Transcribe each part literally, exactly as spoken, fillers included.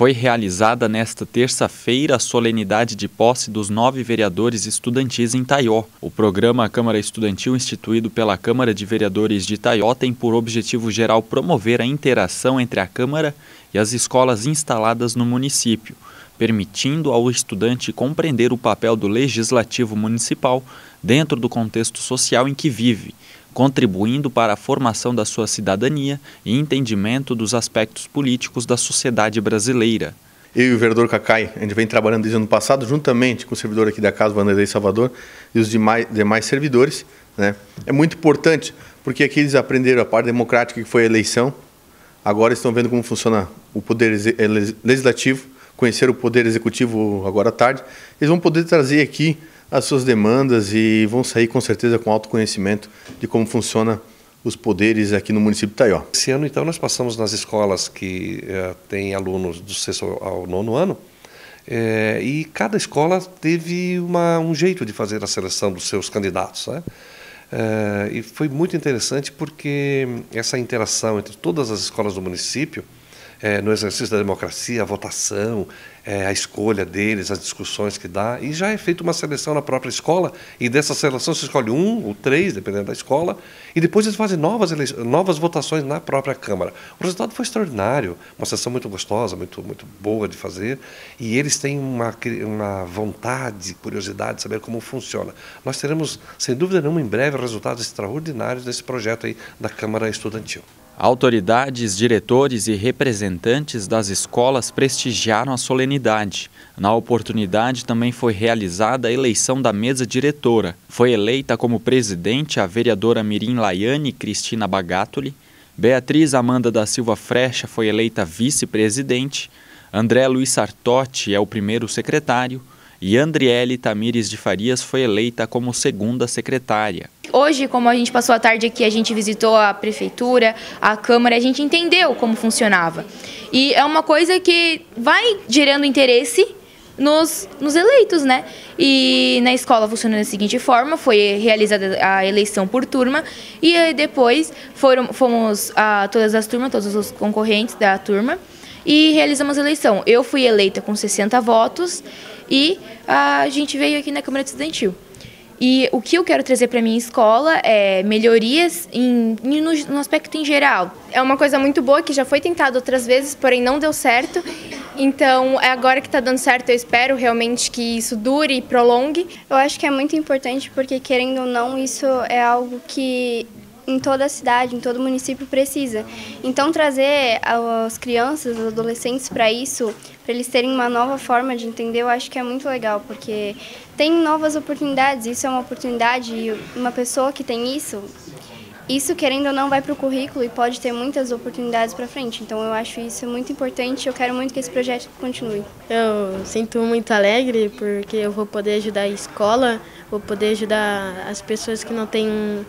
Foi realizada nesta terça-feira a solenidade de posse dos nove vereadores estudantis em Taió. O programa Câmara Estudantil, instituído pela Câmara de Vereadores de Taió, tem por objetivo geral promover a interação entre a Câmara e as escolas instaladas no município, permitindo ao estudante compreender o papel do Legislativo Municipal dentro do contexto social em que vive, contribuindo para a formação da sua cidadania e entendimento dos aspectos políticos da sociedade brasileira. Eu e o vereador Cacai, a gente vem trabalhando desde o ano passado, juntamente com o servidor aqui da Casa, Vanderlei Salvador, e os demais, demais servidores, né? É muito importante, porque aqui eles aprenderam a parte democrática que foi a eleição, agora estão vendo como funciona o poder legislativo, conheceram o poder executivo agora à tarde, eles vão poder trazer aqui as suas demandas e vão sair com certeza com autoconhecimento de como funciona os poderes aqui no município de Taió. Esse ano, então, nós passamos nas escolas que eh, têm alunos do sexto ao nono ano eh, e cada escola teve uma, um jeito de fazer a seleção dos seus candidatos, né? Eh, e foi muito interessante porque essa interação entre todas as escolas do município, É, no exercício da democracia, a votação, é, a escolha deles, as discussões que dá, e já é feita uma seleção na própria escola, e dessa seleção se escolhe um ou três, dependendo da escola, e depois eles fazem novas, novas votações na própria Câmara. O resultado foi extraordinário, uma sessão muito gostosa, muito, muito boa de fazer, e eles têm uma, uma vontade, curiosidade de saber como funciona. Nós teremos, sem dúvida nenhuma, em breve, resultados extraordinários desse projeto aí da Câmara Estudantil. Autoridades, diretores e representantes das escolas prestigiaram a solenidade. Na oportunidade também foi realizada a eleição da mesa diretora. Foi eleita como presidente a vereadora Mirim Laiane Cristina Bagatoli, Beatriz Amanda da Silva Frecha foi eleita vice-presidente, André Luiz Sartotti é o primeiro secretário e Andriele Tamires de Farias foi eleita como segunda secretária. Hoje, como a gente passou a tarde aqui, a gente visitou a prefeitura, a Câmara, a gente entendeu como funcionava. E é uma coisa que vai gerando interesse nos, nos eleitos, né? E na escola funciona da seguinte forma, foi realizada a eleição por turma e depois foram, fomos a todas as turmas, todos os concorrentes da turma e realizamos a eleição. Eu fui eleita com sessenta votos e a gente veio aqui na Câmara Estudantil. E o que eu quero trazer para a minha escola é melhorias em, no, no aspecto em geral. É uma coisa muito boa que já foi tentado outras vezes, porém não deu certo. Então, é agora que está dando certo, eu espero realmente que isso dure e prolongue. Eu acho que é muito importante porque, querendo ou não, isso é algo que em toda a cidade, em todo o município precisa. Então, trazer as crianças, os adolescentes para isso, para eles terem uma nova forma de entender, eu acho que é muito legal, porque tem novas oportunidades, isso é uma oportunidade, e uma pessoa que tem isso, isso querendo ou não vai para o currículo e pode ter muitas oportunidades para frente. Então, eu acho isso muito importante e eu quero muito que esse projeto continue. Eu sinto muito alegre porque eu vou poder ajudar a escola, vou poder ajudar as pessoas que não têm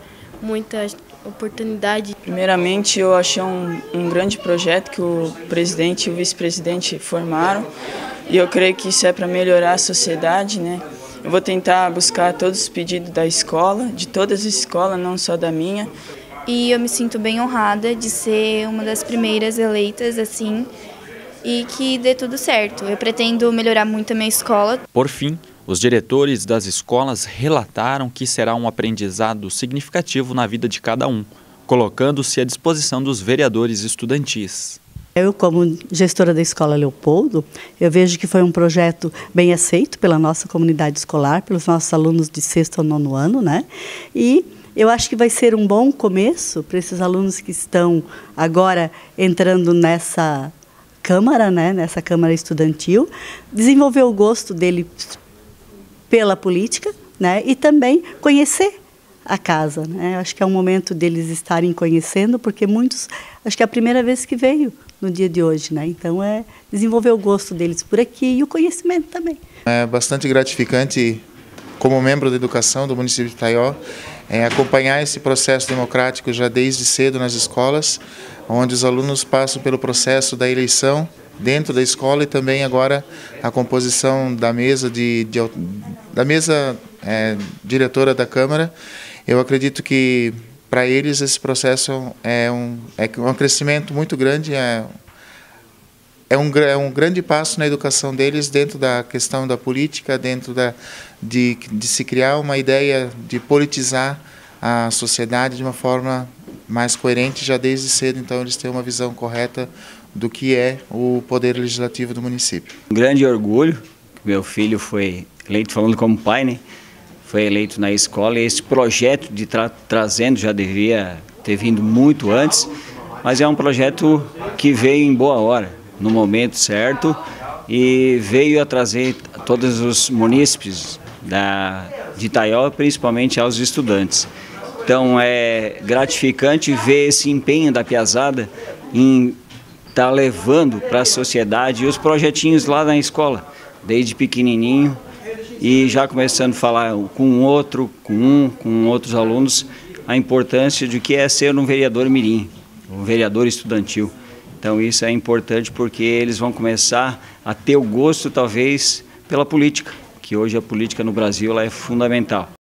muita oportunidade. Primeiramente, eu achei um, um grande projeto que o presidente e o vice-presidente formaram e eu creio que isso é para melhorar a sociedade, né? Eu vou tentar buscar todos os pedidos da escola, de todas as escolas, não só da minha. E eu me sinto bem honrada de ser uma das primeiras eleitas, assim, e que dê tudo certo. Eu pretendo melhorar muito a minha escola. Por fim, os diretores das escolas relataram que será um aprendizado significativo na vida de cada um, colocando-se à disposição dos vereadores estudantis. Eu, como gestora da Escola Leopoldo, eu vejo que foi um projeto bem aceito pela nossa comunidade escolar, pelos nossos alunos de sexto ao nono ano, né? E eu acho que vai ser um bom começo para esses alunos que estão agora entrando nessa Câmara, né? Nessa Câmara Estudantil, desenvolver o gosto dele pela política, né? E também conhecer a casa, né? Acho que é um momento deles estarem conhecendo, porque muitos, acho que é a primeira vez que veio no dia de hoje, né? Então é desenvolver o gosto deles por aqui e o conhecimento também. É bastante gratificante, como membro da educação do município de Taió, é, acompanhar esse processo democrático já desde cedo nas escolas, onde os alunos passam pelo processo da eleição dentro da escola e também agora a composição da mesa de, de da mesa é, diretora da Câmara. Eu acredito que para eles esse processo é um, é um crescimento muito grande, é, é um, é um grande passo na educação deles dentro da questão da política, dentro da, de, de se criar uma ideia de politizar a sociedade de uma forma mais coerente já desde cedo. Então eles têm uma visão correta do que é o poder legislativo do município. Um grande orgulho, meu filho foi eleito, falando como pai, né? Foi eleito na escola, e esse projeto de tra trazendo já devia ter vindo muito antes, mas é um projeto que veio em boa hora, no momento certo, e veio a trazer a todos os munícipes da, de Itaió, principalmente aos estudantes. Então é gratificante ver esse empenho da piazada em estar levando para a sociedade os projetinhos lá na escola, desde pequenininho, e já começando a falar com um outro, com um, com outros alunos, a importância de que é ser um vereador mirim, um vereador estudantil. Então isso é importante porque eles vão começar a ter o gosto, talvez, pela política, que hoje a política no Brasil ela é fundamental.